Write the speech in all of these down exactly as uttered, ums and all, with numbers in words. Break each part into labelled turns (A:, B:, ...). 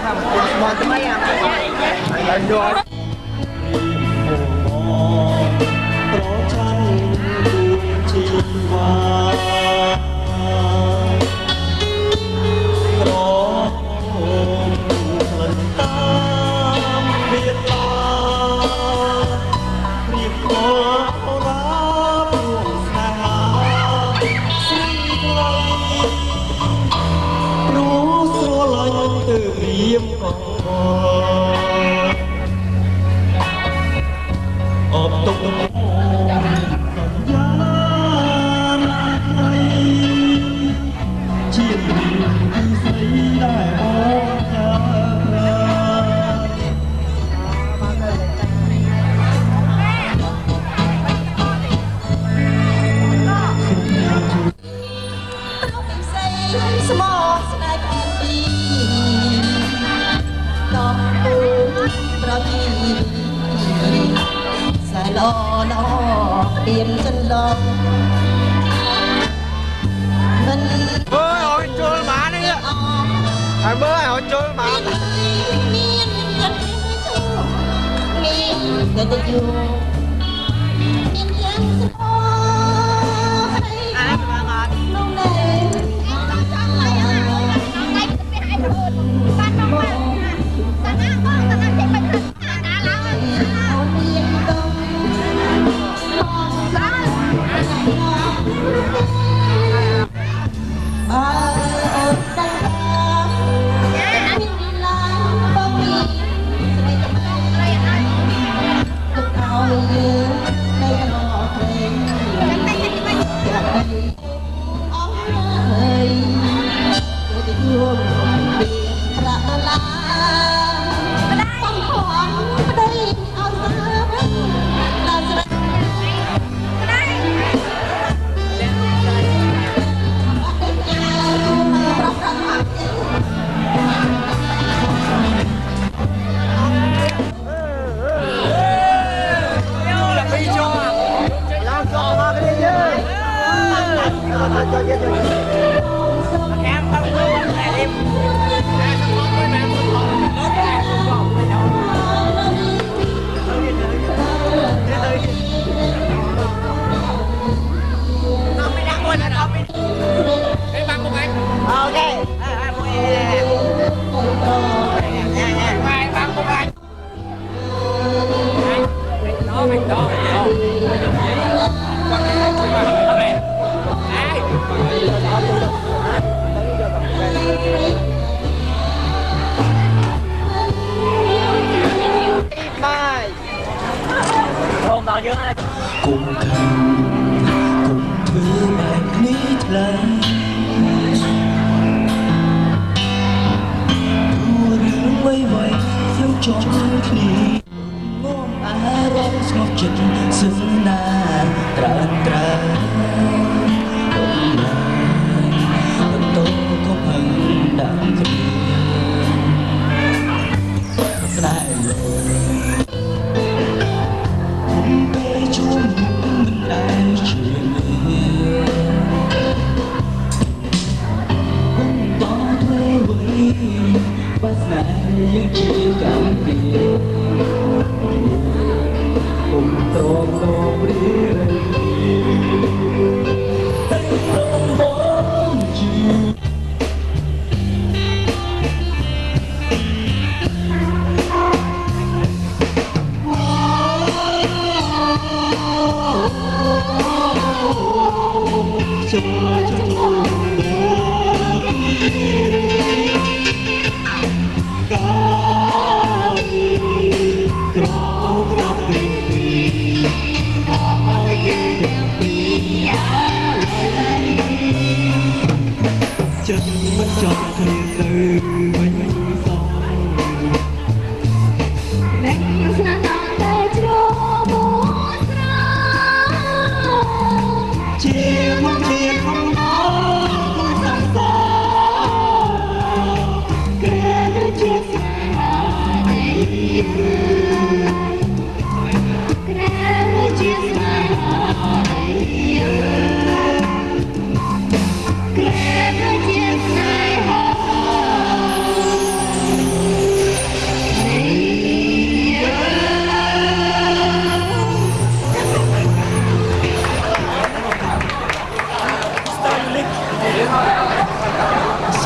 A: Mòn tới mấy em. Anh rồi.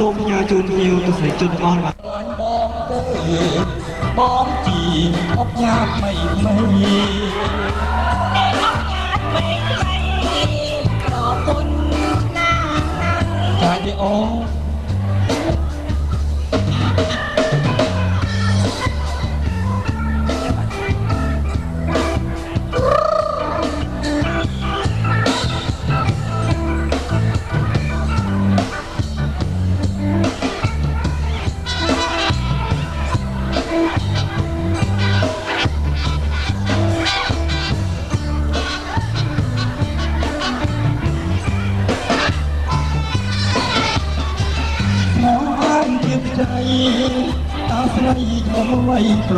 B: សូមញ៉ាជូនភ្ញៀវទស្សនិកជនទាំងអស់
C: បងទៅបងជីអបយ៉ាមិនមិនអបយ៉ាមិនមិនខอบคุณណាចាយអូអាស្រ័យយកໄວប្រ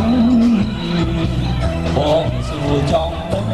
C: បងសួរចង់ទៅ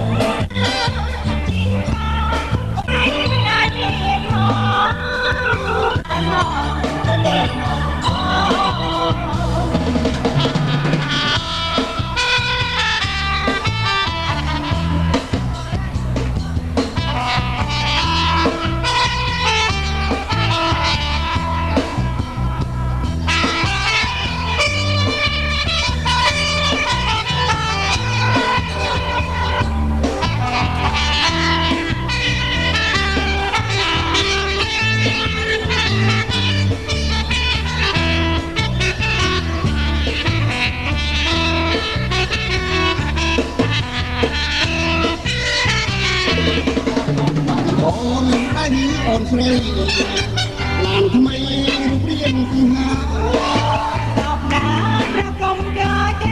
C: អូនស្រីឡានថ្មីរូបរាងពីណាតបណាប្រកុំយកទេ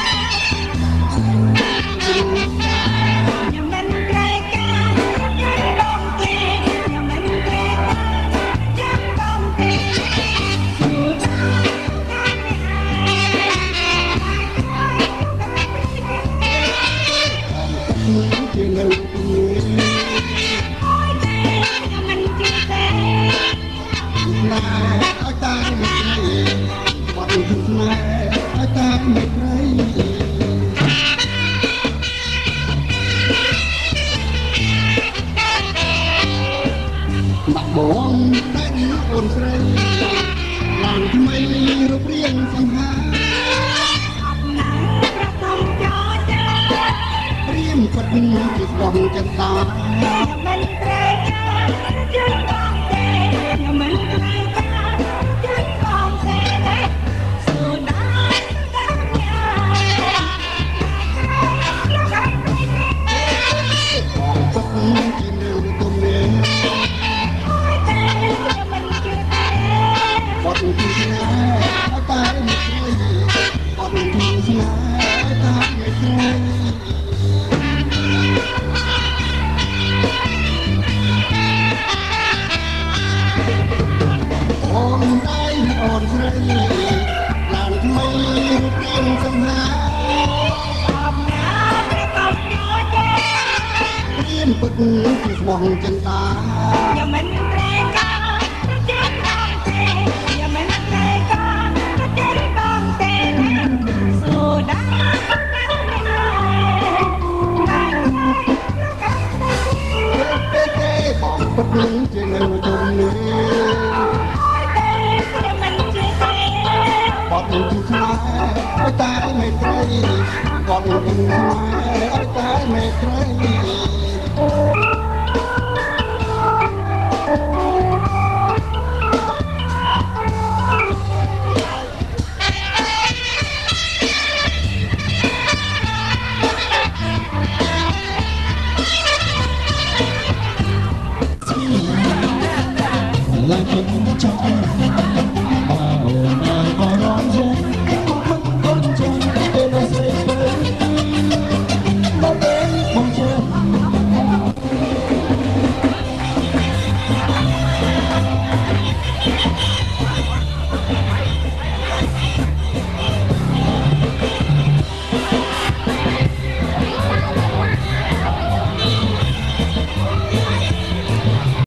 C: ខ្ញុំមិនក្រែការខ្ញុំទេខ្ញុំមិនក្រែការចាំកំទេជានៅណាអត់តាមិនព្រៃបត់ទៅណាអត់តាមិនព្រៃបាក់បងតែនេះអូនស្រីឡើងថ្មីរូបរាងសង្ហាអបណាប្រតំចោចាព្រៀមគាត់ពីស្បងចិនតាមិនព្រៃចិត្តបងទេមិនព្រៃអូនស្រីឡើងថ្មីរូបរាងសង្ហាអបណាប្រកបយកទេព្រៀនពឹកពីស្មោះចិនតាខ្ញុំមិនក្រែការចិត្តបងទេខ្ញុំមិនក្រែការចិត្តបងទេសូដាបងពឹកជានៅទុំនេះបត់នឹងឆ្ងាយឲ្យតែไม่ត្រៃបត់នឹងឆ្ងាយឲ្យតែไม่ត្រៃឡើងខ្ញុំចង់